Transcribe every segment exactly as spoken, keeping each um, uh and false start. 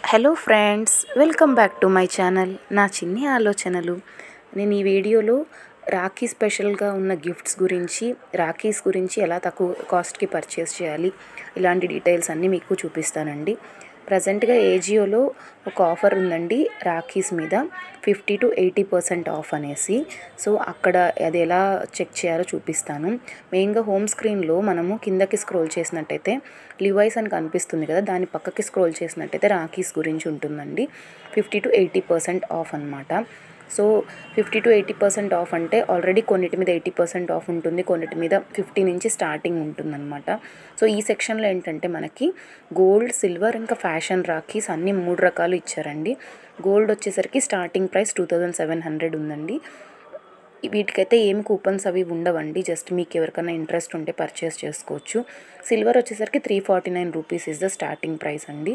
Hello friends, welcome back to my channel నా చిన్ని ఆలోచనలు. నేను ఈ వీడియోలో రాఖీ స్పెషల్గా ఉన్న గిఫ్ట్స్ గురించి, రాఖీస్ గురించి ఎలా తక్కువ కాస్ట్కి పర్చేస్ చేయాలి, ఇలాంటి డీటెయిల్స్ అన్నీ మీకు చూపిస్తానండి. ప్రజెంట్గా ఏజియోలో ఒక ఆఫర్ ఉందండి రాఖీస్ మీద, fifty to eighty percent off అనేసి. సో అక్కడ అది ఎలా చెక్ చేయాలో చూపిస్తాను. మెయిన్గా హోమ్ స్క్రీన్లో మనము కిందకి స్క్రోల్ చేసినట్టయితే లివైస్ అని కనిపిస్తుంది కదా, దాని పక్కకి స్క్రోల్ చేసినట్టయితే రాఖీస్ గురించి ఉంటుందండి. Fifty to eighty percent off అనమాట. So fifty to eighty percent off అంటే ఆల్రెడీ కొన్నిటి మీద ఎయిటీ పర్సెంట్ ఆఫ్ ఉంటుంది, కొన్నిటి మీద ఫిఫ్టీ నుంచి స్టార్టింగ్ ఉంటుందన్నమాట. సో ఈ సెక్షన్లో ఏంటంటే మనకి గోల్డ్, సిల్వర్, ఇంకా ఫ్యాషన్ రాఖీస్ అన్నీ మూడు రకాలు ఇచ్చారండి. గోల్డ్ వచ్చేసరికి starting price two thousand seven hundred ఉందండి. వీటికైతే ఏమి కూపన్స్ అవి ఉండవండి, జస్ట్ మీకు ఎవరికైనా ఇంట్రెస్ట్ ఉంటే పర్చేస్ చేసుకోవచ్చు. సిల్వర్ వచ్చేసరికి three forty nine rupees is the starting price అండి.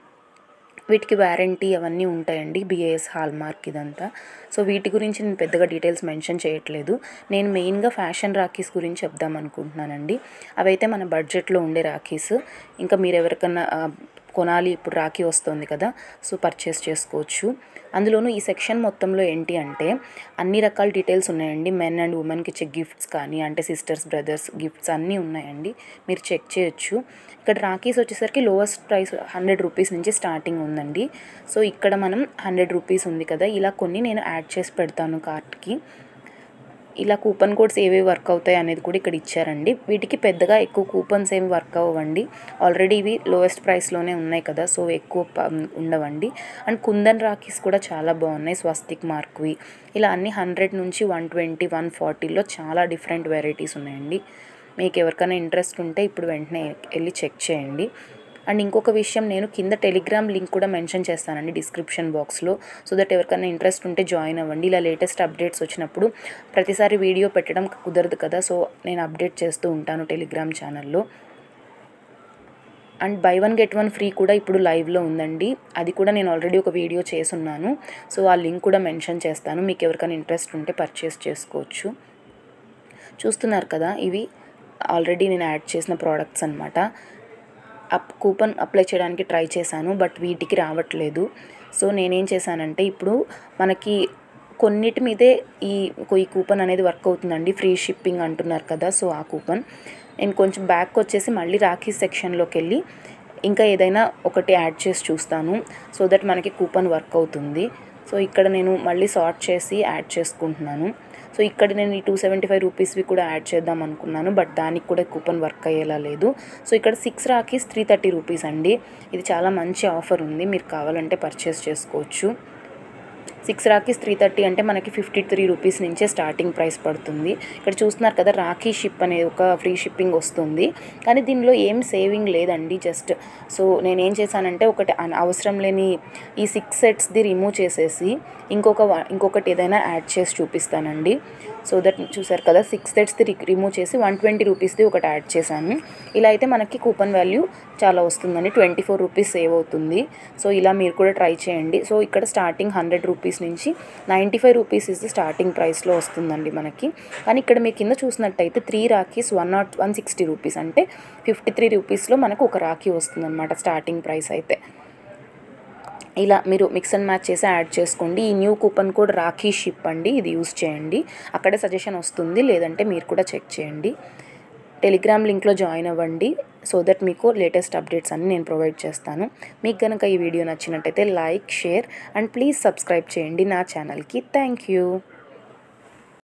వీటికి వారంటీ అవన్నీ ఉంటాయండి, బిఏఎస్ హాల్ మార్క్ ఇదంతా. సో వీటి గురించి నేను పెద్దగా డీటెయిల్స్ మెన్షన్ చేయట్లేదు. నేను మెయిన్గా ఫ్యాషన్ రాఖీస్ గురించి చెప్దాం అనుకుంటున్నానండి. అవైతే మన బడ్జెట్లో ఉండే రాఖీస్. ఇంకా మీరు ఎవరికన్నా కొనాలి, ఇప్పుడు రాఖీ వస్తుంది కదా, సో పర్చేస్ చేసుకోవచ్చు. అందులోనూ ఈ సెక్షన్ మొత్తంలో ఏంటి అంటే అన్ని రకాల డీటెయిల్స్ ఉన్నాయండి. మెన్ అండ్ ఉమెన్కి ఇచ్చే గిఫ్ట్స్ కానీ, అంటే సిస్టర్స్, బ్రదర్స్ గిఫ్ట్స్ అన్నీ ఉన్నాయండి, మీరు చెక్ చేయొచ్చు. ఇక్కడ రాఖీస్ వచ్చేసరికి లోవెస్ట్ ప్రైస్ హండ్రెడ్ రూపీస్ నుంచి స్టార్టింగ్ ఉందండి. సో ఇక్కడ మనం హండ్రెడ్ రూపీస్ ఉంది కదా, ఇలా కొన్ని నేను యాడ్ చేసి పెడతాను కార్ట్కి. ఇలా కూపన్ కోడ్స్ ఏవేవి వర్క్ అవుతాయి అనేది కూడా ఇక్కడ ఇచ్చారండి. వీటికి పెద్దగా ఎక్కువ కూపన్స్ ఏమి వర్క్ అవ్వండి, ఆల్రెడీ ఇవి లోయెస్ట్ ప్రైస్లోనే ఉన్నాయి కదా, సో ఎక్కువ ఉండవండి. అండ్ కుందన్ రాఖీస్ కూడా చాలా బాగున్నాయి, స్వస్తిక్ మార్క్వి. ఇలా అన్ని హండ్రెడ్ నుంచి వన్ ట్వంటీ వన్ ఫార్టీలో చాలా డిఫరెంట్ వెరైటీస్ ఉన్నాయండి. మీకు ఎవరికైనా ఇంట్రెస్ట్ ఉంటే ఇప్పుడు వెంటనే వెళ్ళి చెక్ చేయండి. అండ్ ఇంకొక విషయం, నేను కింద టెలిగ్రామ్ లింక్ కూడా మెన్షన్ చేస్తానండి డిస్క్రిప్షన్ బాక్స్లో. సో దట్ ఎవరికైనా ఇంట్రెస్ట్ ఉంటే జాయిన్ అవ్వండి. ఇలా లేటెస్ట్ అప్డేట్స్ వచ్చినప్పుడు ప్రతిసారి వీడియో పెట్టడం కుదరదు కదా, సో నేను అప్డేట్ చేస్తూ ఉంటాను టెలిగ్రామ్ ఛానల్లో. And buy one get one free కూడా ఇప్పుడు లైవ్లో ఉందండి, అది కూడా నేను ఆల్రెడీ ఒక వీడియో చేసున్నాను. సో ఆ లింక్ కూడా మెన్షన్ చేస్తాను, మీకు ఎవరికైనా ఇంట్రెస్ట్ ఉంటే పర్చేస్ చేసుకోవచ్చు. చూస్తున్నారు కదా, ఇవి ఆల్రెడీ నేను యాడ్ చేసిన ప్రోడక్ట్స్ అనమాట. అప్ కూపన్ అప్లై చేయడానికి ట్రై చేశాను, బట్ వీటికి రావట్లేదు. సో నేనేం చేశానంటే ఇప్పుడు మనకి కొన్నిటి మీదే ఈ ఈ కూపన్ అనేది వర్క్ అవుతుందండి, ఫ్రీ షిప్పింగ్ అంటున్నారు కదా, సో ఆ కూపన్ నేను కొంచెం బ్యాక్ వచ్చేసి మళ్ళీ రాఖీ సెక్షన్లోకి వెళ్ళి ఇంకా ఏదైనా ఒకటి యాడ్ చేసి చూస్తాను, సో దట్ మనకి కూపన్ వర్క్ అవుతుంది. సో ఇక్కడ నేను మళ్ళీ సార్ట్ చేసి యాడ్ చేసుకుంటున్నాను. సో ఇక్కడ నేను ఈ టూ సెవెంటీ ఫైవ్ రూపీస్వి కూడా యాడ్ చేద్దాం అనుకున్నాను, బట్ దానికి కూడా కూపన్ వర్క్ అయ్యేలా లేదు. సో ఇక్కడ six rakhis three thirty rupees అండి. ఇది చాలా మంచి ఆఫర్ ఉంది, మీరు కావాలంటే పర్చేస్ చేసుకోవచ్చు. సిక్స్ రాఖీస్ త్రీ థర్టీ అంటే మనకి ఫిఫ్టీ త్రీ రూపీస్ నుంచే స్టార్టింగ్ ప్రైస్ పడుతుంది. ఇక్కడ చూస్తున్నారు కదా, రాఖీ షిప్ అనేది ఒక ఫ్రీ షిప్పింగ్ వస్తుంది, కానీ దీనిలో ఏం సేవింగ్ లేదండి. జస్ట్ సో నేనేం చేశానంటే ఒకటి అవసరం లేని ఈ సిక్స్ సెట్స్ది రిమూవ్ చేసేసి ఇంకొక ఇంకొకటి ఏదైనా యాడ్ చేసి చూపిస్తానండి. సో దట్ చూసారు కదా, సిక్స్ సెట్స్ది రిమూవ్ చేసి వన్ ట్వంటీ రూపీస్ది ఒకటి యాడ్ చేశాను. ఇలా అయితే మనకి కూపన్ వాల్యూ చాలా వస్తుందండి, ట్వంటీ ఫోర్ రూపీస్ సేవ్ అవుతుంది. సో ఇలా మీరు కూడా ట్రై చేయండి. సో ఇక్కడ స్టార్టింగ్ హండ్రెడ్ రూపీస్ నుంచి ninety five rupees is starting ప్రైస్లో వస్తుందండి మనకి. కానీ ఇక్కడ మీరు కింద చూసినట్టయితే three rakhis one not one sixty rupees అంటే ఫిఫ్టీ త్రీ రూపీస్లో మనకు ఒక రాఖీ వస్తుందన్నమాట స్టార్టింగ్ ప్రైస్ అయితే. ఇలా మీరు మిక్స్ అండ్ మ్యాచ్ చేసి యాడ్ చేసుకోండి. ఈ new coupon code rakhi ship అండి, ఇది యూస్ చేయండి, అక్కడే సజెషన్ వస్తుంది, లేదంటే మీరు కూడా చెక్ చేయండి. టెలిగ్రామ్ లింక్లో జాయిన్ అవ్వండి, సో దట్ మీకు లేటెస్ట్ అప్డేట్స్ అన్ని నేను ప్రొవైడ్ చేస్తాను. మీకు కనుక ఈ వీడియో నచ్చినట్టయితే like, share and please subscribe చేయండి నా ఛానల్కి. Thank you.